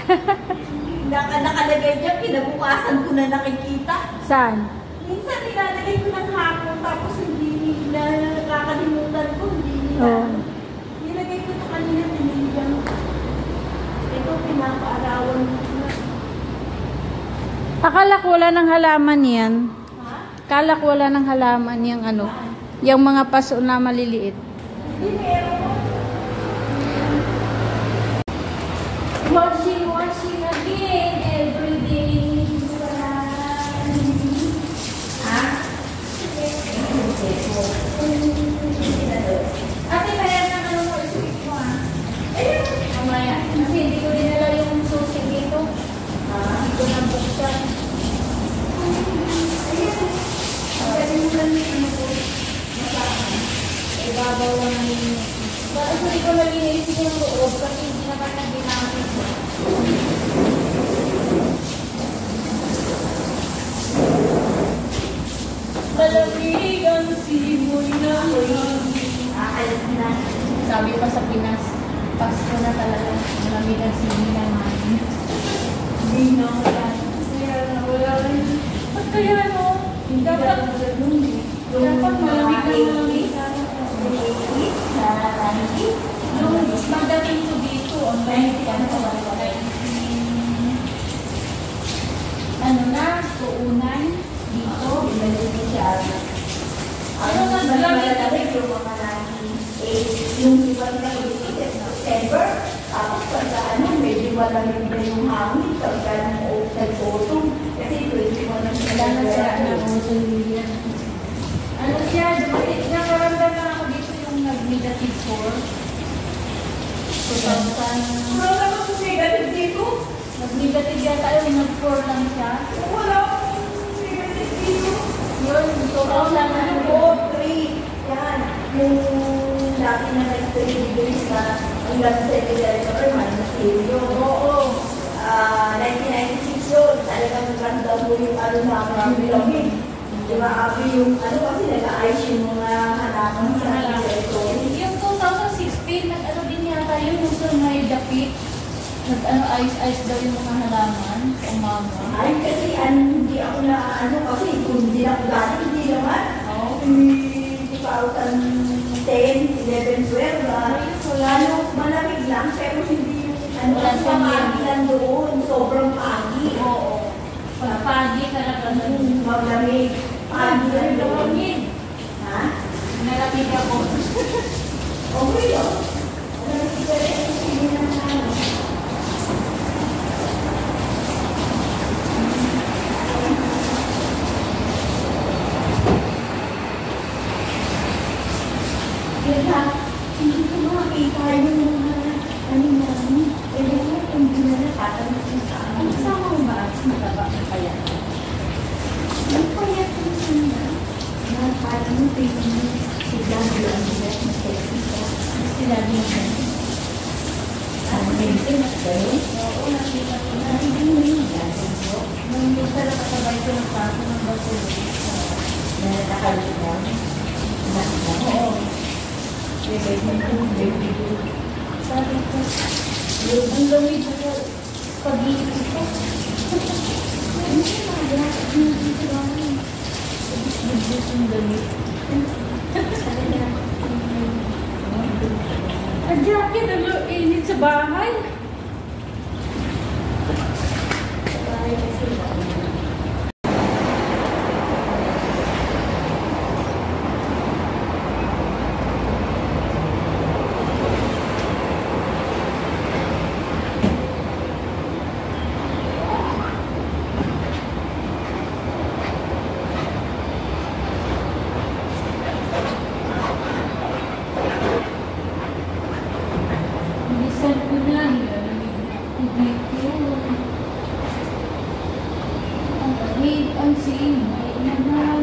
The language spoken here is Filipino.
Nakalagay dyan, kinabukasan ko na nakikita. Saan? Minsan nilalagay ko ng hapon, tapos hindi na nakakalimutan ko, hindi nila. Oh. Nilagay ko ito kanina, piniligan ko. Ito, pinapaarawan ko na. Akala ko wala ng halaman yan. Ha? Akala ko wala ng halaman yung ano. Yung mga paso na maliliit. Hindi meron. Washing again every day. Ha? Ate, kaya naman ano mo isipin mo ha? Ayun. Mamaya. Kasi hindi ko dinala yung susi dito. Hindi ko nabuksan. Ayun. Pwede mo lang yung ano ko. Masakan. Ibabaw lang ang linis. Bakit hindi ko nalinis yung loob kasi hindi naman nabinamit. Malamig ang simoy na alam na. Sabi pa sa Pinas, Pasko na talaga. Malamig ang simoy na namin. Hindi na wala. Kaya na wala rin. Ba't kaya no? Dapat malamig na malamig. Nung magdating ko dito, ano na, tuunan dito, ano na, malamig yung mga natin, yung iwan na September, tapos pagka ano, medyo malamig na yung hangin, pagka nag-autumn, kasi 21 na sila na sa ano siya, nakaramdam na ako dito yung nag-negative 4. Wala ka sa negative dito? Nag-negative yata yung nag-4 lang siya. Wala akong negative dito. Yun, 2,000 3. Yan. Yung dati na nag-3 degrees na hanggang 7 degrees na minus 0. Oo. 1996 yun. Talagang nagkanda mo yung ano na marami-lamig. Diba, abi yung ano kasi nag-ayos yung mga halaman sa territory. Yung 2016, nag-ano din yata yun, yung sa may dapit. Nag-ano, ayos-ayos daw yung mga halaman, umaga. Ay, kasi hindi ako na, ano, kasi kung hindi ako dati, hindi naman. Oo. 2010, 11, 12, ano, malamig lang, pero hindi yung, ano, pagi lang doon, sobrang pagi. Oo. Pagi talaga doon, malamig. Pagi lang doon. Ha? Nalamig ako. Okay, oh. Nalamig ka rin, hindi na ano. Yun ha, hindi ko makakita yung mga ano namin. Eh, yung hindi na natatanong sa akin. Ang sama mo ba? Mataba na kaya? Ang payat yung sila. Na parang yung pwede mo sila bilang nila na sexy ko. Sila din na. Ang pwede na gano'n? Oo, nakita ko na. Hindi mo yung gano'n ko. Nung yung talaga kasabay ko ng paso ng baso. Na nakalimutan. Oo. Sabi ko, ang lamig ako pag-iisip ko. Ano siya mga dito lang? Bus-bus yung lamig. Ang jacket, ang init sa bahay. Sa bahay kasi ang singay na